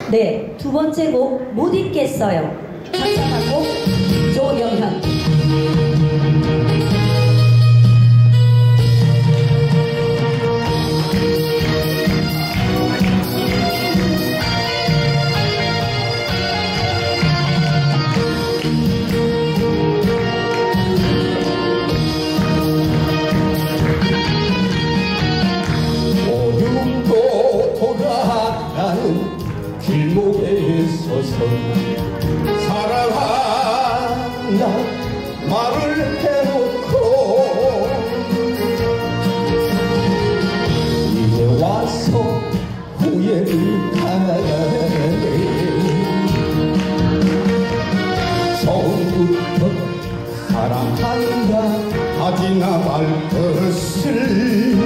네, 두 번째 곡 못 잊겠어요. 작사한 곡 조영현. 길목에 서서 사랑한다 말을 해놓고 이제 와서 후회를 하네. 처음부터 사랑한다 하지나 말 것을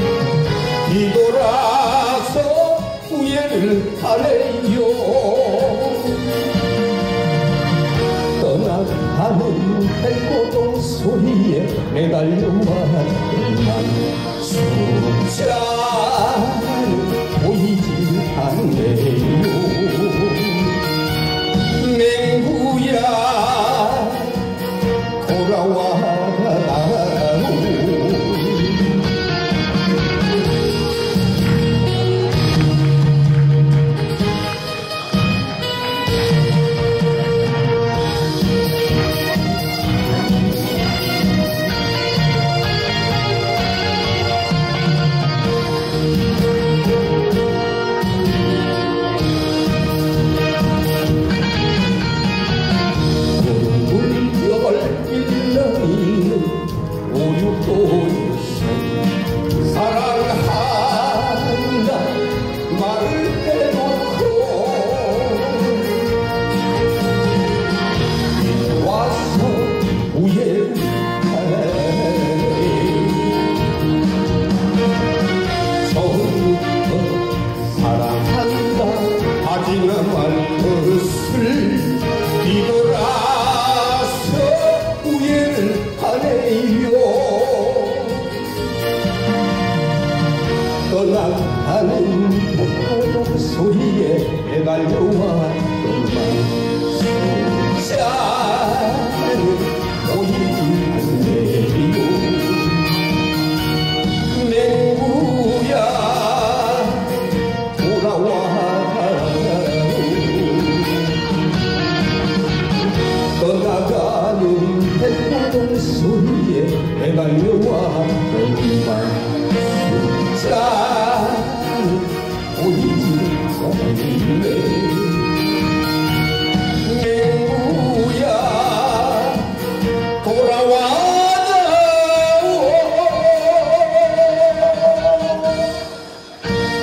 뒤돌아서 후회를 하네요. 떠나가는 백고동 소리에 매달려왔던 숫자는 보이지 않네요. 맹구야 돌아와라. 사랑한다 말을 해놓고 와서 후회를 하네. 처음부터 사랑한다 하지나 말 것을 뒤돌아서 후회를 하네요. 떠나가는 백고동 소리에 매달려왔던 숫자는 보이지 않네요. 맹구야 돌아와라. 떠나가는 백고동 소리에 매달려왔던 숫자는 보이지 않네. 맹구야 돌아와라.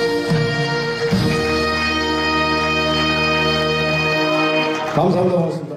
감사합니다. 고맙습니다.